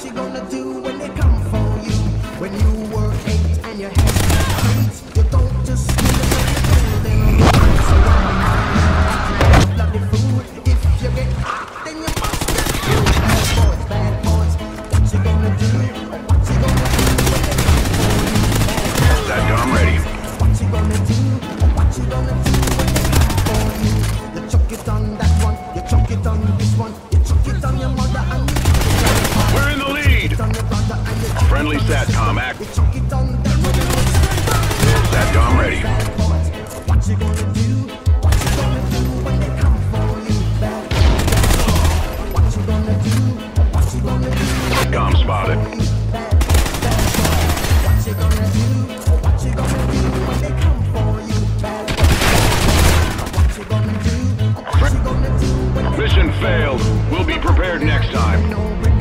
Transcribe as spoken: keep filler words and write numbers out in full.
you gonna do when they come for you? When you were eight and your head beats, you don't just scream and then bloody food. If you get hot, then you must get you. Bad boys, bad boys, what you gonna do? What you gonna do when they come for you? That gun ready. What you gonna do? What you gonna do when they come for you? You chuck it on that one, you chuck it on this one, you chuck it on your mother and you chuck it on your father. We're in the lead. Friendly SATCOM act. You chuck it on that one. SATCOM ready. What you gonna do? What you gonna do when they come for you? Bad boys, what you gonna do? What you gonna do? SATCOM spotted. Bad boys, what you gonna do? What you gonna do when they come for you? Bad boys, what you gonna do? What you gonna do when they Mission failed. We'll be prepared next time. come for you?